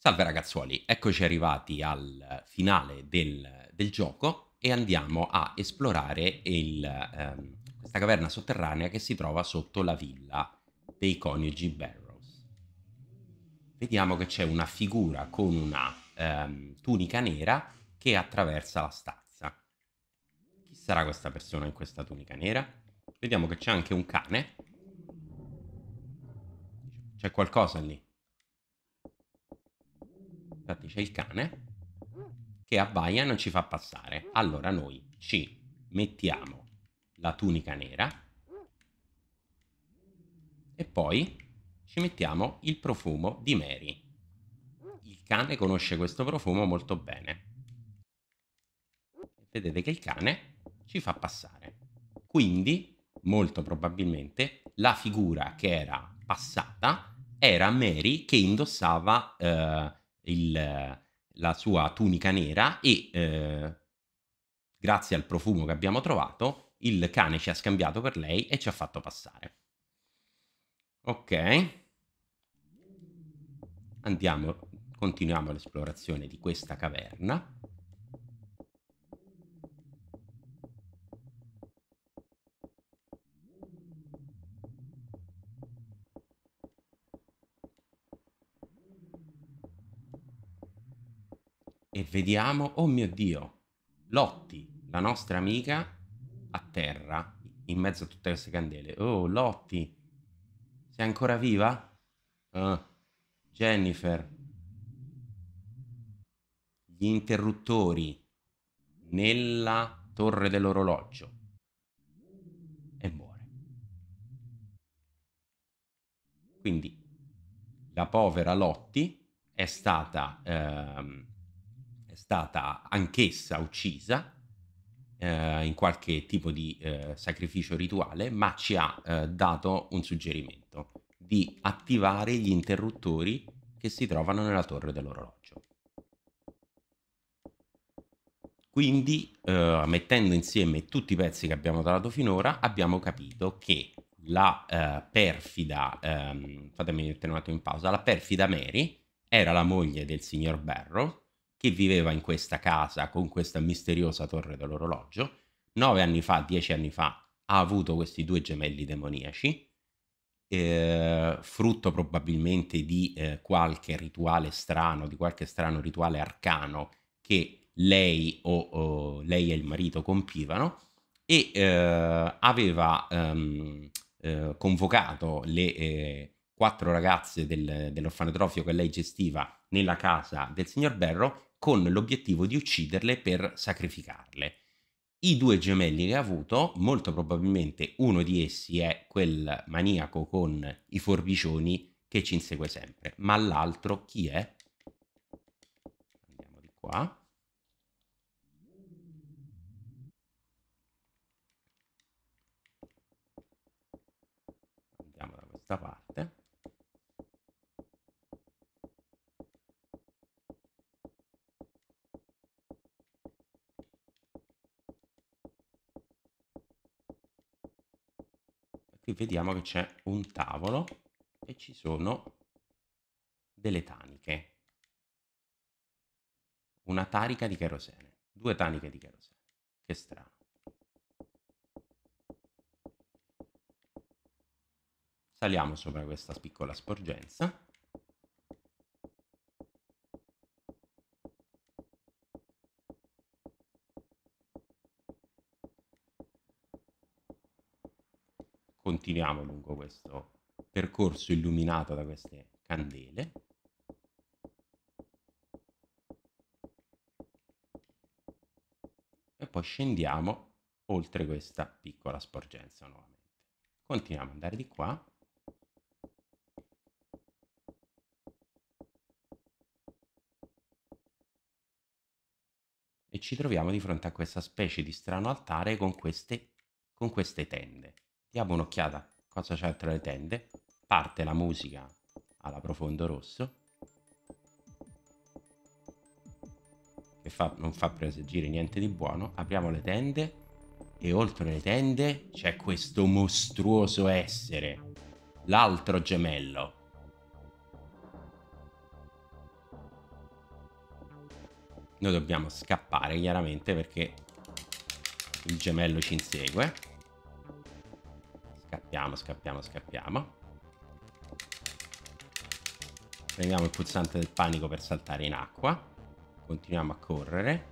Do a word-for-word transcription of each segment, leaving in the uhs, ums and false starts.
Salve ragazzuoli, eccoci arrivati al finale del, del gioco e andiamo a esplorare il, ehm, questa caverna sotterranea che si trova sotto la villa dei coniugi Barrows. Vediamo che c'è una figura con una ehm, tunica nera che attraversa la stanza. Chi sarà questa persona in questa tunica nera? Vediamo che c'è anche un cane. C'è qualcosa lì. Infatti c'è il cane che abbaia e non ci fa passare. Allora noi ci mettiamo la tunica nera e poi ci mettiamo il profumo di Mary. Il cane conosce questo profumo molto bene. Vedete che il cane ci fa passare. Quindi, molto probabilmente, la figura che era passata era Mary che indossava eh, il, la sua tunica nera e eh, grazie al profumo che abbiamo trovato, il cane ci ha scambiato per lei e ci ha fatto passare. Ok, andiamo, continuiamo l'esplorazione di questa caverna. E vediamo, oh mio Dio, Lotti, la nostra amica, a terra, in mezzo a tutte queste candele. Oh, Lotti, sei ancora viva? Ah, Jennifer, gli interruttori nella torre dell'orologio. E muore. Quindi la povera Lotti è stata, ehm, è stata anch'essa uccisa eh, in qualche tipo di eh, sacrificio rituale, ma ci ha eh, dato un suggerimento di attivare gli interruttori che si trovano nella torre dell'orologio. Quindi, eh, mettendo insieme tutti i pezzi che abbiamo trovato finora, abbiamo capito che la eh, perfida, ehm, fatemi mettere un attimo in pausa, la perfida Mary era la moglie del signor Barrow, che viveva in questa casa con questa misteriosa torre dell'orologio. Nove anni fa, dieci anni fa, ha avuto questi due gemelli demoniaci, eh, frutto probabilmente di eh, qualche rituale strano, di qualche strano rituale arcano che lei o, o lei e il marito compivano e eh, aveva ehm, eh, convocato le eh, quattro ragazze del, dell'orfanotrofio che lei gestiva nella casa del signor Barrow con l'obiettivo di ucciderle per sacrificarle. I due gemelli che ha avuto, molto probabilmente uno di essi è quel maniaco con i forbicioni che ci insegue sempre, ma l'altro chi è? Andiamo di qua. Andiamo da questa parte. Qui vediamo che c'è un tavolo e ci sono delle taniche. Una tarica di kerosene. Due taniche di kerosene. Che strano. Saliamo sopra questa piccola sporgenza. Continuiamo lungo questo percorso illuminato da queste candele. E poi scendiamo oltre questa piccola sporgenza nuovamente. Continuiamo ad andare di qua. E ci troviamo di fronte a questa specie di strano altare con queste, con queste tende. Diamo un'occhiata cosa c'è tra le tende. Parte la musica alla profondo rosso, che fa, non fa presagire niente di buono. Apriamo le tende e oltre le tende c'è questo mostruoso essere, l'altro gemello. Noi dobbiamo scappare chiaramente perché il gemello ci insegue. Scappiamo, scappiamo, scappiamo. Premiamo il pulsante del panico per saltare in acqua. Continuiamo a correre.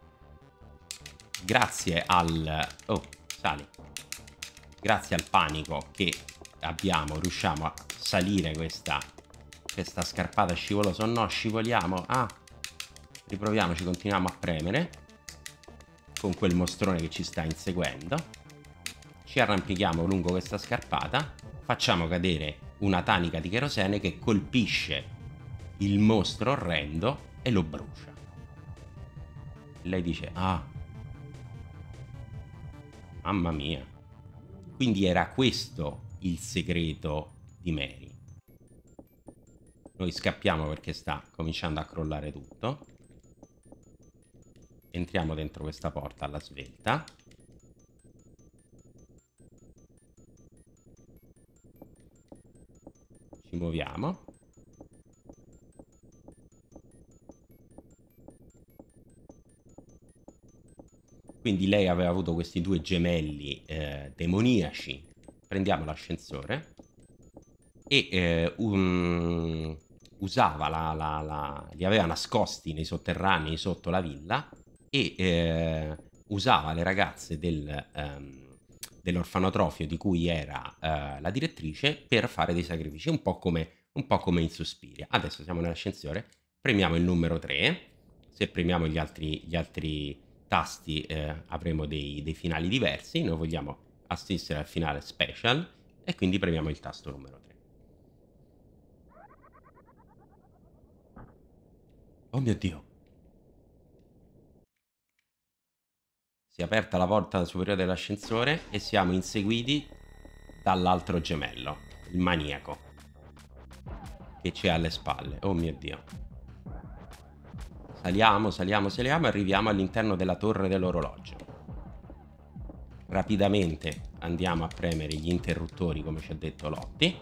Grazie al... Oh, sali. Grazie al panico che abbiamo, riusciamo a salire questa, questa scarpata scivolosa. Oh no, scivoliamo. Ah, riproviamoci, continuiamo a premere con quel mostrone che ci sta inseguendo. Ci arrampichiamo lungo questa scarpata. Facciamo cadere una tanica di cherosene che colpisce il mostro orrendo e lo brucia. Lei dice: ah, mamma mia. Quindi era questo il segreto di Mary. Noi scappiamo perché sta cominciando a crollare tutto. Entriamo dentro questa porta alla svelta. Ci muoviamo. Quindi lei aveva avuto questi due gemelli eh, demoniaci. Prendiamo l'ascensore e eh, un... usava la, la, la... li aveva nascosti nei sotterranei sotto la villa e eh, usava le ragazze del, um, dell'orfanotrofio di cui era uh, la direttrice per fare dei sacrifici, un po' come, un po' come in Suspiria. Adesso siamo nell'ascensore, premiamo il numero tre. Se premiamo gli altri, gli altri tasti eh, avremo dei, dei finali diversi. Noi vogliamo assistere al finale special e quindi premiamo il tasto numero tre. Oh mio Dio! Si è aperta la porta superiore dell'ascensore e siamo inseguiti dall'altro gemello, il maniaco, che ci ha alle spalle. Oh mio Dio! Saliamo, saliamo, saliamo e arriviamo all'interno della torre dell'orologio. Rapidamente andiamo a premere gli interruttori, come ci ha detto Lottie.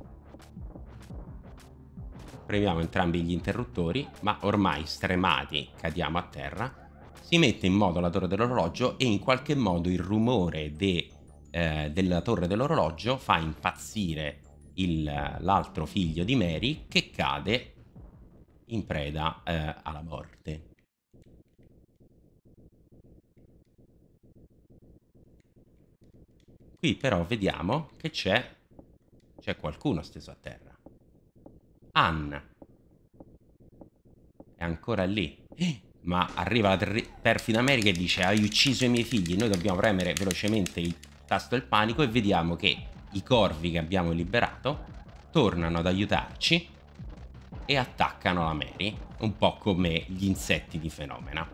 Premiamo entrambi gli interruttori, ma ormai stremati cadiamo a terra. Si mette in moto la torre dell'orologio e in qualche modo il rumore de, eh, della torre dell'orologio fa impazzire l'altro figlio di Mary, che cade in preda eh, alla morte. Qui però vediamo che c'è c'è qualcuno steso a terra. Anne è ancora lì. Eh, ma arriva la perfida Mary che dice: hai ucciso i miei figli. Noi dobbiamo premere velocemente il tasto del panico e vediamo che i corvi che abbiamo liberato tornano ad aiutarci e attaccano la Mary, un po' come gli insetti di Fenomena.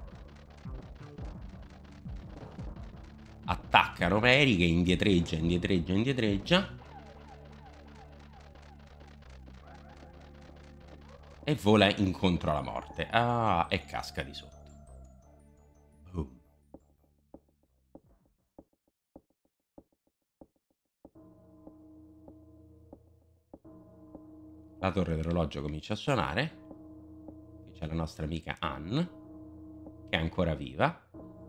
Attaccano Mary che indietreggia, indietreggia, indietreggia e vola incontro alla morte. Ah, e casca di sotto. Uh. La torre dell'orologio comincia a suonare. Qui c'è la nostra amica Anne, che è ancora viva.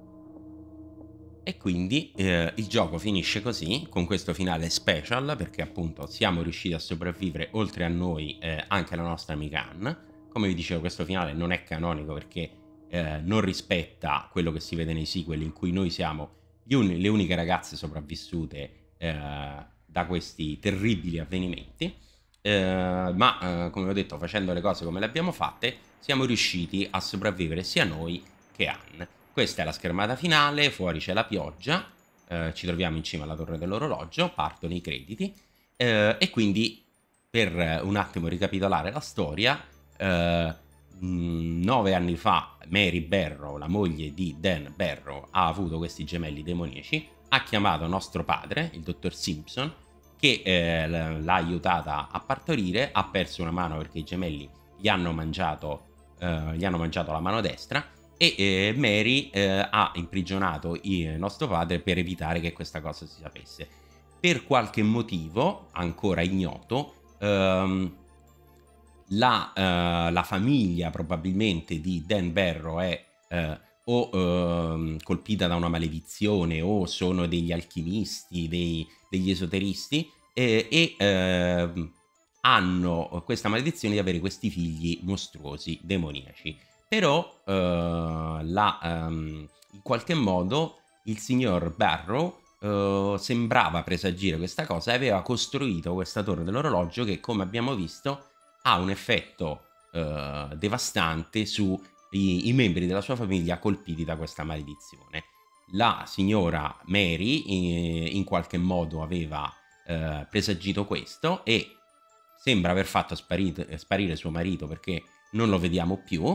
E quindi eh, il gioco finisce così, con questo finale special, perché appunto siamo riusciti a sopravvivere, oltre a noi eh, anche la nostra amica Anne. Come vi dicevo, questo finale non è canonico perché eh, non rispetta quello che si vede nei sequel, in cui noi siamo gli un le uniche ragazze sopravvissute eh, da questi terribili avvenimenti. Eh, ma eh, come ho detto, facendo le cose come le abbiamo fatte, siamo riusciti a sopravvivere sia noi che Anne. Questa è la schermata finale, fuori c'è la pioggia, eh, ci troviamo in cima alla torre dell'orologio, partono i crediti eh, e quindi, per un attimo ricapitolare la storia, eh, mh, nove anni fa Mary Barrow, la moglie di Dan Barrow, ha avuto questi gemelli demoniaci, ha chiamato nostro padre, il dottor Simpson, che eh, l'ha aiutata a partorire, ha perso una mano perché i gemelli gli hanno mangiato, eh, gli hanno mangiato la mano destra, e eh, Mary eh, ha imprigionato il nostro padre per evitare che questa cosa si sapesse. Per qualche motivo ancora ignoto, ehm, la, uh, la famiglia probabilmente di Dan Barrow è uh, o uh, colpita da una maledizione o sono degli alchimisti, dei, degli esoteristi e, e uh, hanno questa maledizione di avere questi figli mostruosi, demoniaci. Però uh, la, um, in qualche modo il signor Barrow uh, sembrava presagire questa cosa e aveva costruito questa torre dell'orologio che, come abbiamo visto, ha un effetto uh, devastante sui i membri della sua famiglia colpiti da questa maledizione. La signora Mary in, in qualche modo aveva uh, presagito questo e sembra aver fatto sparire, sparire suo marito perché non lo vediamo più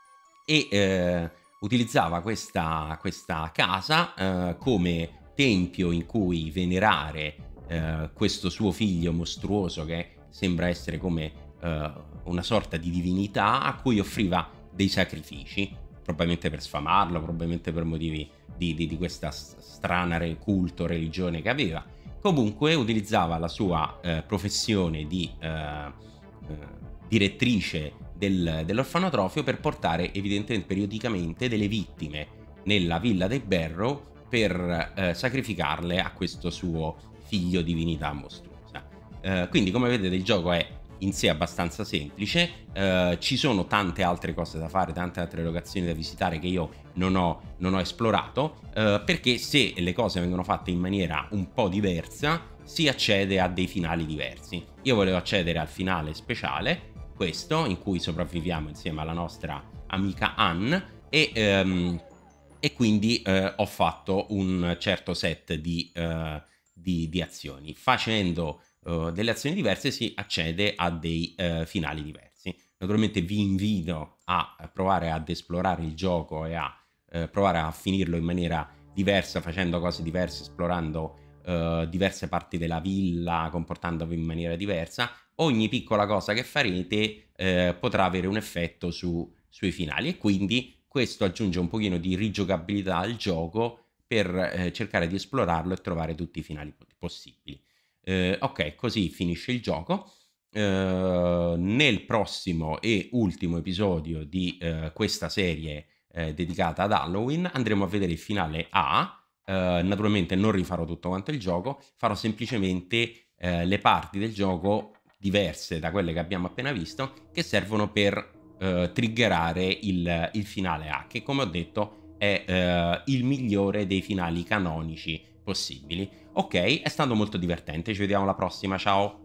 e eh, utilizzava questa, questa casa eh, come tempio in cui venerare eh, questo suo figlio mostruoso che sembra essere come eh, una sorta di divinità a cui offriva dei sacrifici, probabilmente per sfamarlo, probabilmente per motivi di, di, di questa strana culto, religione che aveva. Comunque utilizzava la sua eh, professione di eh, eh, direttrice del, dell'orfanotrofio per portare evidentemente periodicamente delle vittime nella villa dei Barrow per eh, sacrificarle a questo suo figlio divinità mostruosa. Eh, quindi come vedete il gioco è in sé abbastanza semplice, eh, ci sono tante altre cose da fare, tante altre locazioni da visitare che io non ho, non ho esplorato, eh, perché se le cose vengono fatte in maniera un po' diversa si accede a dei finali diversi. Io volevo accedere al finale speciale, questo, in cui sopravviviamo insieme alla nostra amica Anne e, ehm, e quindi eh, ho fatto un certo set di, eh, di, di azioni. Facendo Uh, delle azioni diverse si accede a dei uh, finali diversi. Naturalmente vi invito a provare ad esplorare il gioco e a uh, provare a finirlo in maniera diversa, facendo cose diverse, esplorando uh, diverse parti della villa, comportandovi in maniera diversa. Ogni piccola cosa che farete uh, potrà avere un effetto su, sui finali e quindi questo aggiunge un pochino di rigiocabilità al gioco per uh, cercare di esplorarlo e trovare tutti i finali possibili. Eh, ok, così finisce il gioco. Eh, nel prossimo e ultimo episodio di eh, questa serie eh, dedicata ad Halloween andremo a vedere il finale A. Eh, naturalmente non rifarò tutto quanto il gioco, farò semplicemente eh, le parti del gioco diverse da quelle che abbiamo appena visto che servono per eh, triggerare il, il finale A, che come ho detto è eh, il migliore dei finali canonici possibili. Ok, è stato molto divertente, ci vediamo alla prossima, ciao!